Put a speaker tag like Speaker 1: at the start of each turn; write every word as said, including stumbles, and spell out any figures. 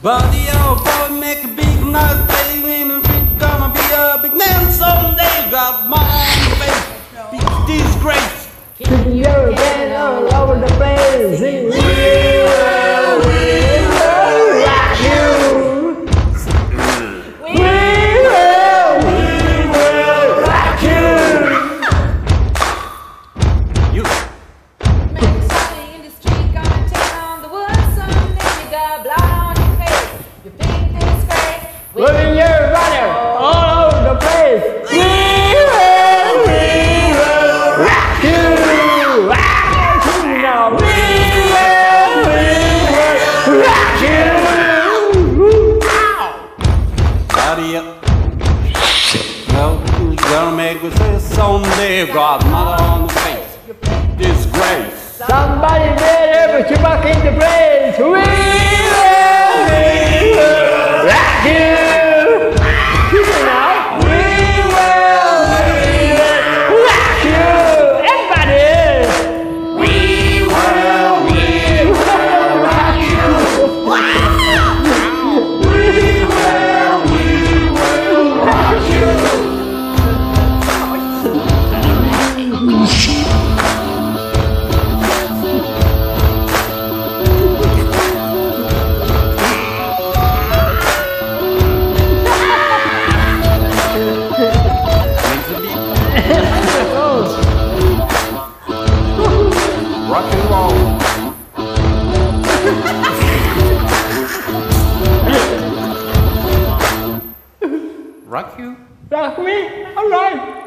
Speaker 1: But the old boy make a big nice baby, and it's gonna be a big man someday. Got my own face, big disgrace.
Speaker 2: Kicking your head all over the place. We will, we will rock you. We will, we will rock you.
Speaker 1: You.
Speaker 3: Make something in the street, gonna take on the woods someday. You got blood on your face, your big disgrace.
Speaker 2: Moving your runner all over the place. We will, we will rock you. Rock you now. We will, we will rock you.
Speaker 1: Body up. Well, we're gonna make a face someday. Got mother on the face, disgrace.
Speaker 2: Somebody better put you back in the place. We will, we will rock you. Keep it now. We will, we will rock you. Everybody. We will, we will rock you. We will, we will rock you.
Speaker 1: Rock and roll. Rock you?
Speaker 2: Rock me? All right.